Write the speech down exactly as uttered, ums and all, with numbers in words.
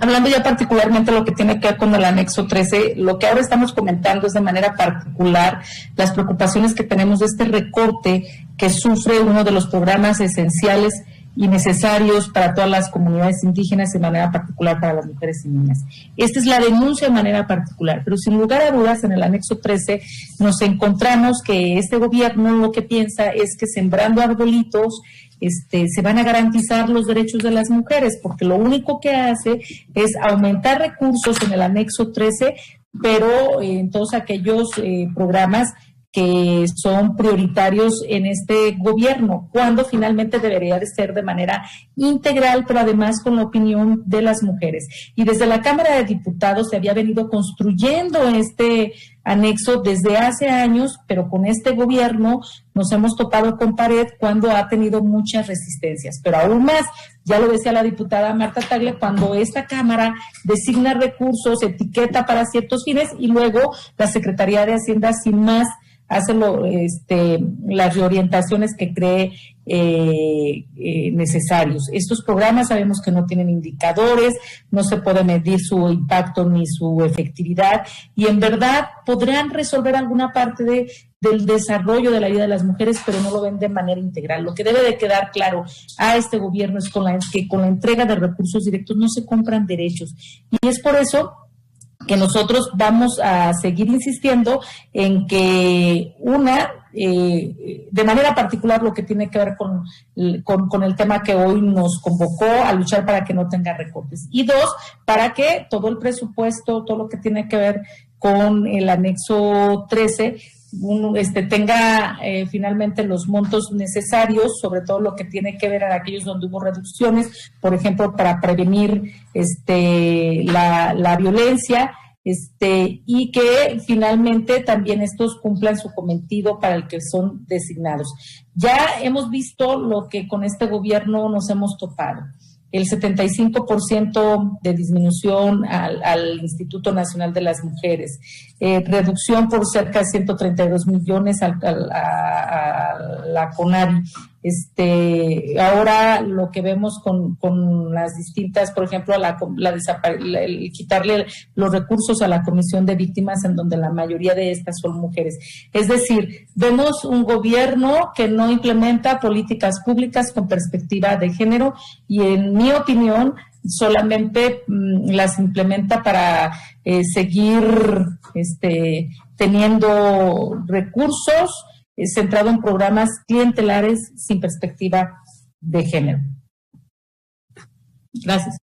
Hablando ya particularmente de lo que tiene que ver con el anexo trece, lo que ahora estamos comentando es de manera particular las preocupaciones que tenemos de este recorte que sufre uno de los programas esenciales y necesarios para todas las comunidades indígenas, de manera particular para las mujeres y niñas. Esta es la denuncia de manera particular, pero sin lugar a dudas en el anexo trece nos encontramos que este gobierno lo que piensa es que sembrando arbolitos Este, se van a garantizar los derechos de las mujeres, porque lo único que hace es aumentar recursos en el anexo trece, pero eh, en todos aquellos eh, programas que son prioritarios en este gobierno, cuando finalmente debería de ser de manera integral, pero además con la opinión de las mujeres. Y desde la Cámara de Diputados se había venido construyendo este anexo desde hace años, pero con este gobierno nos hemos topado con pared cuando ha tenido muchas resistencias. Pero aún más, ya lo decía la diputada Marta Tagle, cuando esta Cámara designa recursos, etiqueta para ciertos fines y luego la Secretaría de Hacienda sin más hace lo, este, las reorientaciones que cree eh, eh, necesarios. Estos programas sabemos que no tienen indicadores, no se puede medir su impacto ni su efectividad y en verdad podrán resolver alguna parte de, del desarrollo de la vida de las mujeres, pero no lo ven de manera integral. Lo que debe de quedar claro a este gobierno es con la, que con la entrega de recursos directos no se compran derechos y es por eso que nosotros vamos a seguir insistiendo en que una, eh, de manera particular lo que tiene que ver con, con, con el tema que hoy nos convocó a luchar para que no tenga recortes. Y dos, para que todo el presupuesto, todo lo que tiene que ver con el anexo trece, Un, este, tenga eh, finalmente los montos necesarios, sobre todo lo que tiene que ver a aquellos donde hubo reducciones, por ejemplo, para prevenir este, la, la violencia, este, y que finalmente también estos cumplan su cometido para el que son designados. Ya hemos visto lo que con este gobierno nos hemos topado. El setenta y cinco por ciento de disminución al, al Instituto Nacional de las Mujeres, eh, reducción por cerca de ciento treinta y dos millones al, al, a, a la CONAVI. Este, ahora lo que vemos con, con las distintas, por ejemplo, la, la, la el quitarle los recursos a la Comisión de Víctimas, en donde la mayoría de estas son mujeres. Es decir, vemos un gobierno que no implementa políticas públicas con perspectiva de género y, en mi opinión, solamente mmm, las implementa para eh, seguir este, teniendo recursos eh, centrado en programas clientelares sin perspectiva de género. Gracias.